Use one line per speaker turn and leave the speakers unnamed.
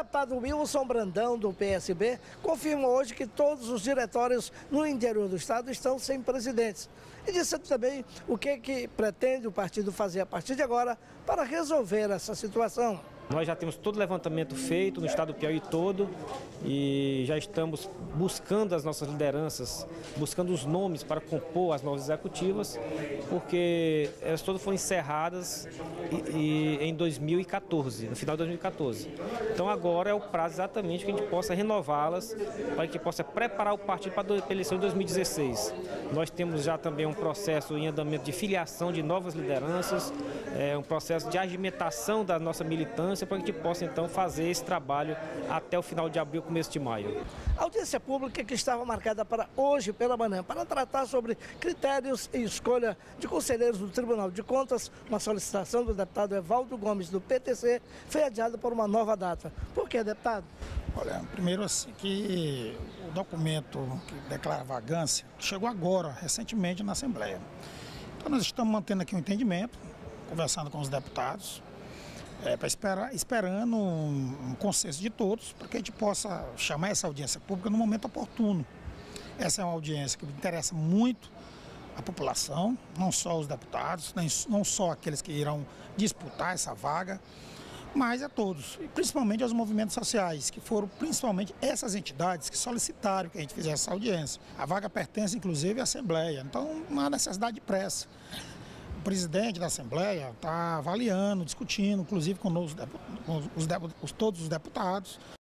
deputado Wilson Brandão, do PSB, confirma hoje que todos os diretórios no interior do estado estão sem presidentes. E disse também o que pretende o partido fazer a partir de agora para resolver essa situação.
Nós já temos todo o levantamento feito no estado do Piauí todo e já estamos buscando as nossas lideranças, buscando os nomes para compor as novas executivas, porque elas todas foram encerradas em 2014, no final de 2014. Então agora é o prazo exatamente que a gente possa renová-las, para que possa preparar o partido para a eleição de 2016. Nós temos já também um processo em andamento de filiação de novas lideranças, um processo de agimentação da nossa militância, para que a gente possa então fazer esse trabalho até o final de abril, começo de maio.
A audiência pública que estava marcada para hoje pela manhã, para tratar sobre critérios e escolha de conselheiros do Tribunal de Contas, uma solicitação do deputado Evaldo Gomes, do PTC, foi adiada por uma nova data. Por que, deputado?
Olha, primeiro assim, que o documento que declara vagância chegou agora, recentemente, na Assembleia. Então nós estamos mantendo aqui um entendimento, conversando com os deputados, esperando um consenso de todos, para que a gente possa chamar essa audiência pública no momento oportuno. Essa é uma audiência que interessa muito a população, não só os deputados, não só aqueles que irão disputar essa vaga, mas a todos, e principalmente aos movimentos sociais, que foram principalmente essas entidades que solicitaram que a gente fizesse essa audiência. A vaga pertence, inclusive, à Assembleia, então não há necessidade de pressa. O presidente da Assembleia está avaliando, discutindo, inclusive com todos os deputados,